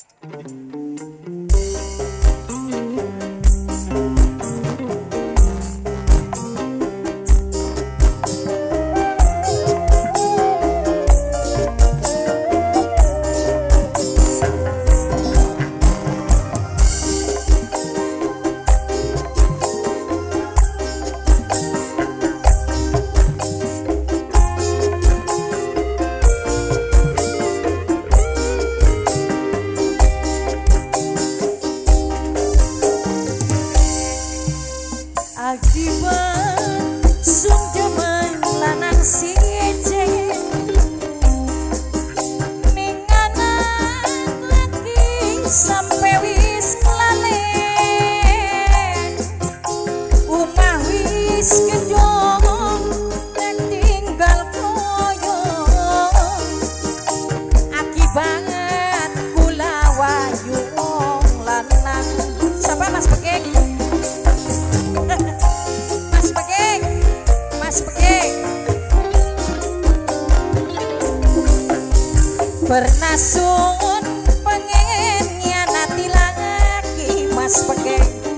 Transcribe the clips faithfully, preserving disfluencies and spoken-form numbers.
Bernasun pengen nyanati lagi mas peke.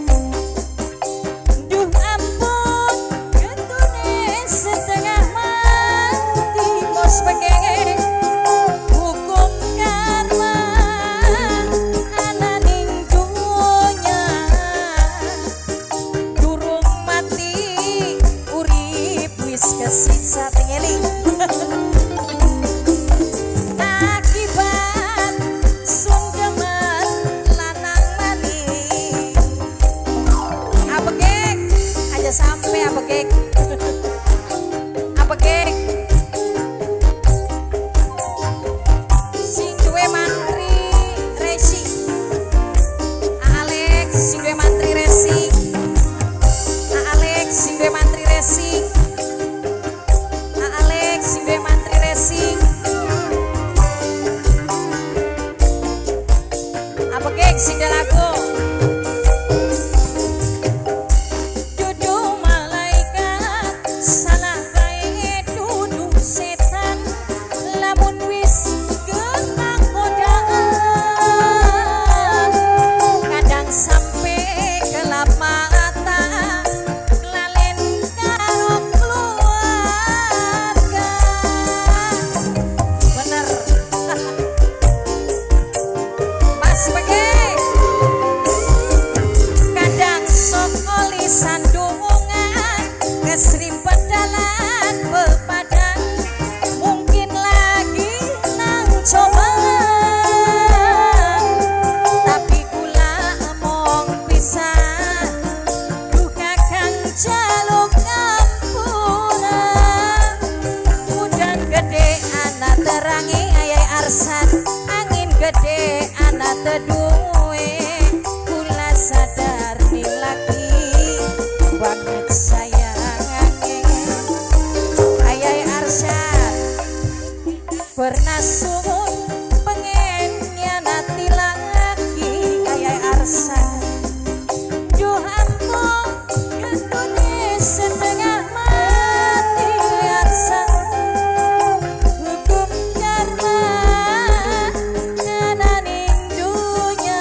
Duh ampun ketune setengah mati mas peke. Hukum karma ana ning dunya durung mati urip wis kesiksa tengeling. Sampai apa kek? Apa kek? Sing duwe mantri resi. Alex sing duwe mantri resi. Alex sing duwe mantri resi. Alex sing duwe mantri resi. Apa kek sing lagu? Angin gede anak teduwe kula sadar nih lagi banget sayangannya ayai Arsyad bernasun pengen nyanati lagi ayai Arsyad duh ampun ketune setengah mati Arsyad. Hukum karma ana ning dunya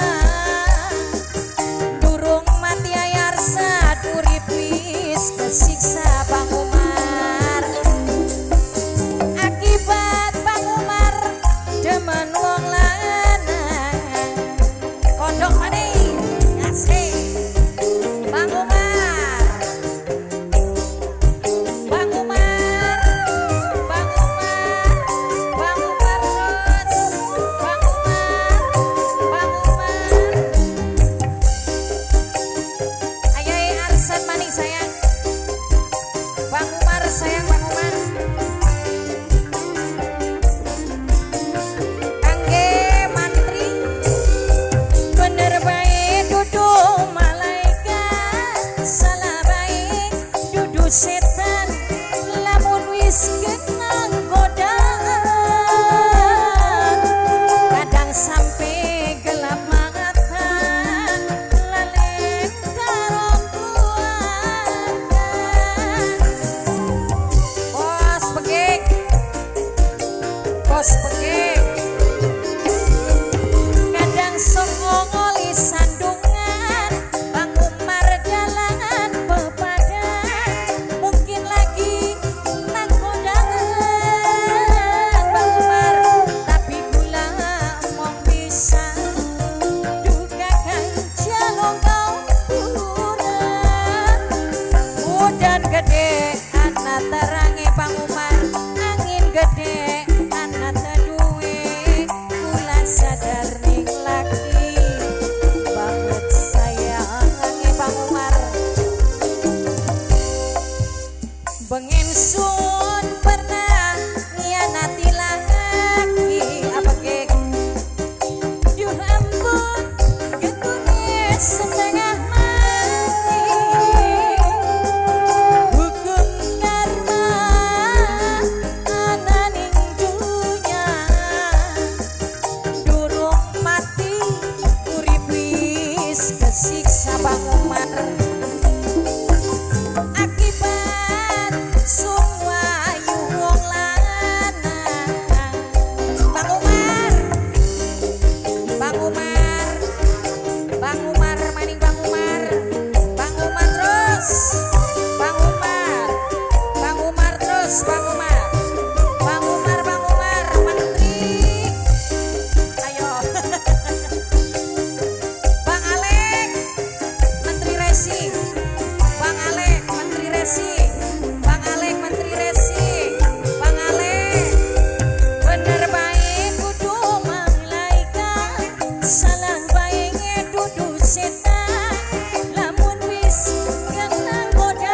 salah baiknya dudu setan lamun wis kenang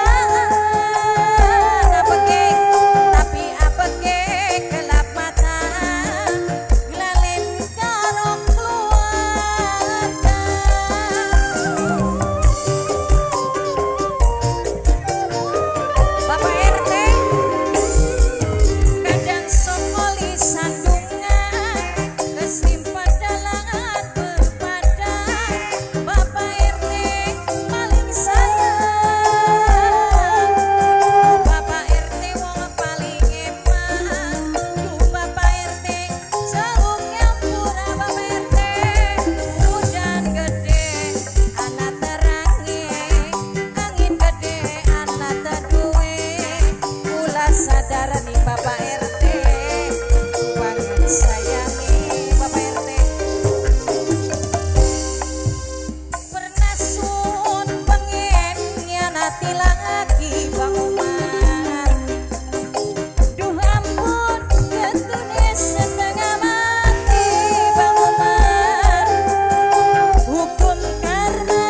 godaan apa kek tapi apa kek gelap mata lalen karo keluarga Bapak R T kadang sokoli sandungan kesimpan dalangan berbadan Bapak R T paling sayang Bapak R T wong paling emang duh Bapak R T jauh ngapura Bapak R T hujan gede anak terangi angin gede anak teduwe kula sadar nih Bapak R T banget sayangi Bapak R T pernah sun pengen nyanati lagi Bang Umar duh ampun ketune setengah mati Bang Umar hukum karena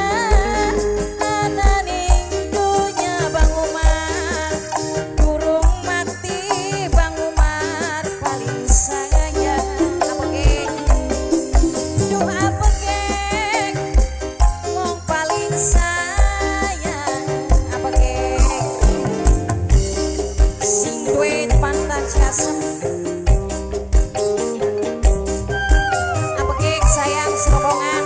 ananing dunya Bang Umar durung mati Bang Umar paling sayang apa kek duh apa kek wong paling sayang apa kek sing duwe pantat kasem apa kek sayang serombongan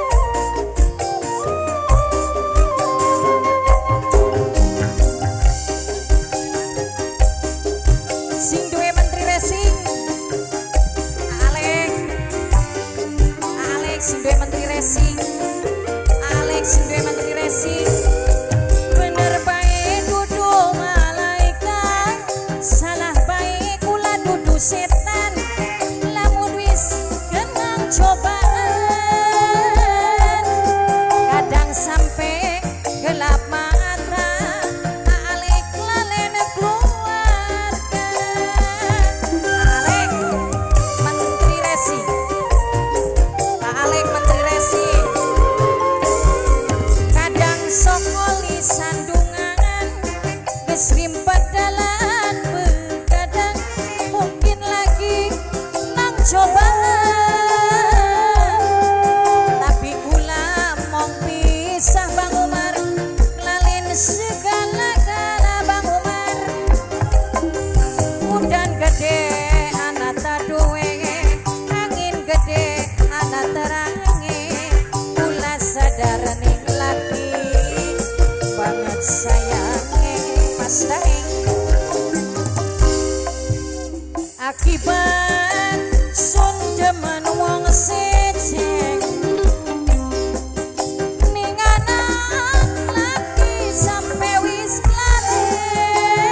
sing duwe menteri racing Alex Alex sing duwe menteri racing Alex sing duwe menteri racing bener bae dudu malaikat salah bae kula dudu setan lamun wis kenang cobaan kadang sampai gelap mata Alek lalen keluarga Alek menteri racing Alek menteri racing kadang sokoli sandungan geus rimpet dalan begadang mungkin lagi nang cobaan tapi kula mong pisah Bang Umar lalin segala-gala Bang Umar udan gede anak taduwe angin gede anak terangi kula sadar ning lagi banget sayangi Mas Daeng akibat sun demen wong seceng ning anak laki sampe wis klare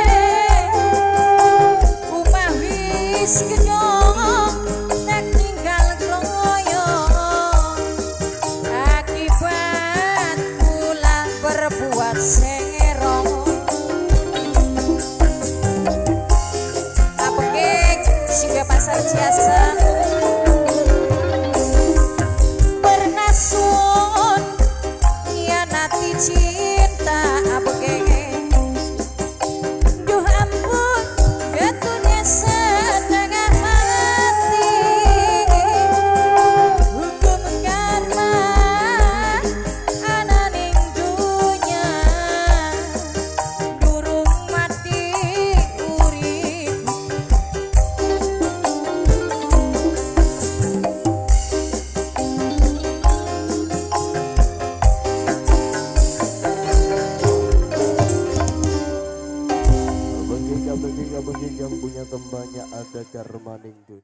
umah wis gedong nek tinggal gloyong akibat kula berbuat sengerong apa kek sing pasar jasa pernah sun nyanati cinta apa kek duh ampun ketune setengah mati hukum karma ananing dunya durung mati urip Bagi yang punya tembaknya ada Karmaning